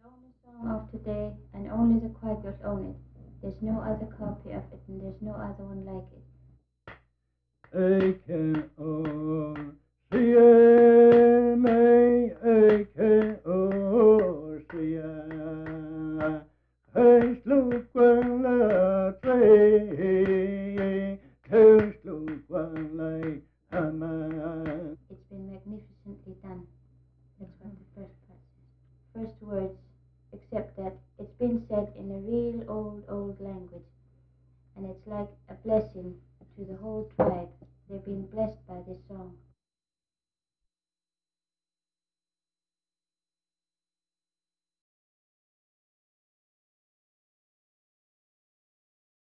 only song of today, and only the Quakers own it. There's no other copy of it, and there's no other one like it. A-K-O-C-M-A-A-K-O-C-M Hej slukvanla tre, hej slukvanla hama. It's been magnificently done. That's what the first part says. First words, except that it's been said in a real old language, and it's like a blessing to the whole tribe. They've been blessed